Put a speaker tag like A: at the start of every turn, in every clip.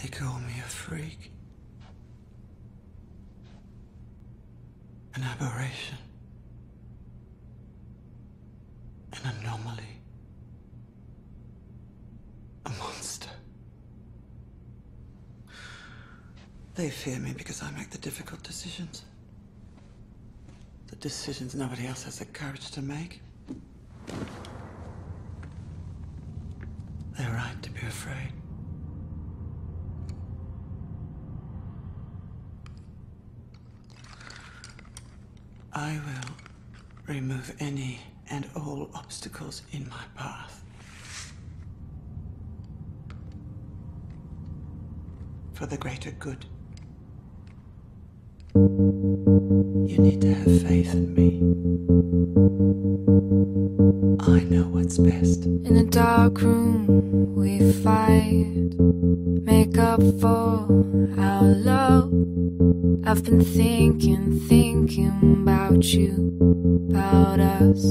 A: They call me a freak. An aberration. An anomaly. A monster. They fear me because I make the difficult decisions. The decisions nobody else has the courage to make. They're right to be afraid. I will remove any and all obstacles in my path. For the greater good. You need to have faith in me. I know what's best.
B: In a dark room we fight, make up for our love. I've been thinking about you, about us.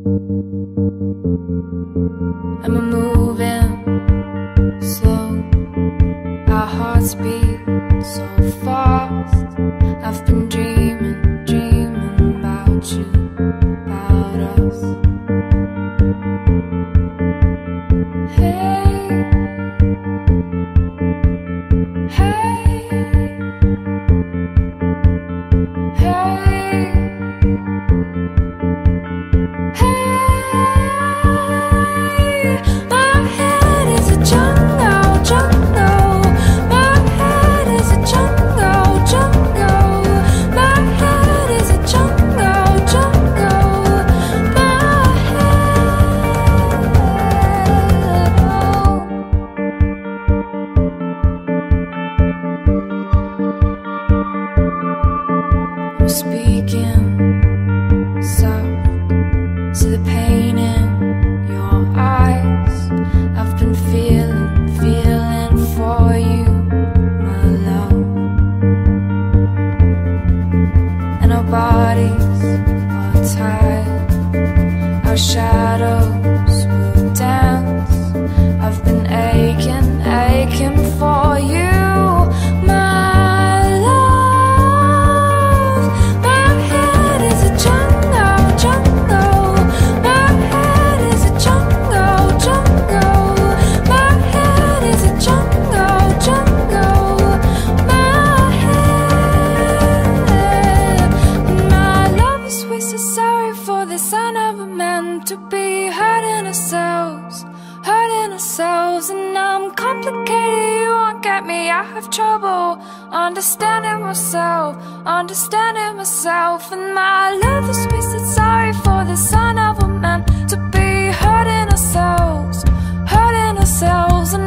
B: And we're moving slow, our hearts beat so fast. I've been dreaming about you, about us. Hey, hey, hey, hey. My head is a jungle, jungle. My head is a jungle, jungle. My head is a jungle, jungle. My I'm speaking soft to the pain in your eyes. I've been feeling for you, my love. And our bodies are tied, our shadows will dance. I've been aching for you, my love. My head is a jungle, jungle. My head is a jungle, jungle. My head is a jungle, jungle. My head. My love is we so sorry for the sign of a man to be hurting ourselves, and I'm complicated, you won't get me. I have trouble understanding myself, and my love is wasted. Sorry for the sign of a man to be hurting ourselves, and